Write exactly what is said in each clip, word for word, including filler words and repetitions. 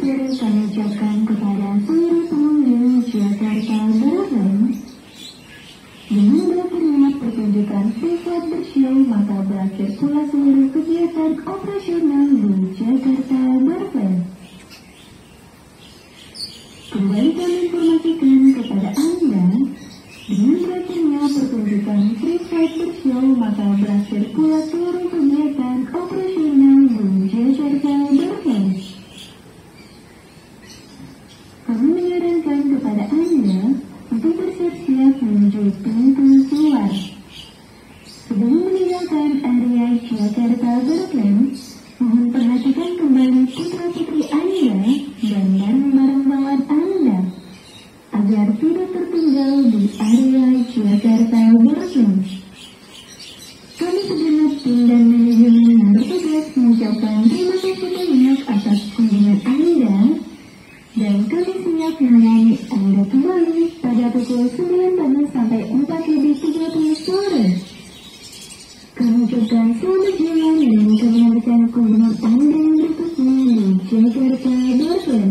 sore kami ucapkan kepada seluruh pengunjung Jakarta Baravan. Dengan berakhirnya pertunjukan Freeflight Bershow, maka berakhir pula seluruh kegiatan operasional di Jakarta Baravan. Kembali kami informasikan kepada Anda, dengan berakhirnya pertunjukan Freeflight Bershow, maka berakhir pula seluruh kegiatan operasional di Jakarta Baravan. Kami menyarankan kepada Anda untuk bersiap-siap menuju pintu keluar. Sebelum meninggalkan area Jakarta Baravan, mohon perhatikan kembali putra-putri Anda dan barang-barang bawaan Anda agar tidak tertinggal di area Jakarta Baravan. Kami segenap tim dan manajemen yang bertugas mengucapkan terima kasih banyak atas kunjungan Anda, dan kami siap melayani Anda kembali pada pukul sembilan pagi sampai empat lebih tiga puluh sore. Kami ucapkan selamat jalan dan kami harapkan kunjungan Anda yang berikutnya di Jakarta Baravan.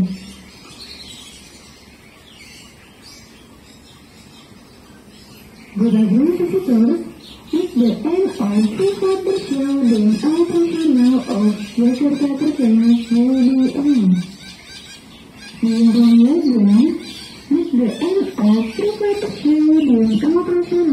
Goodbye visitors, it's the end of Freeflight Bershow dan operational of Jakarta Baravan will be ended. Ladies and gentlemen, it's the end of Freeflight Bershow dan operational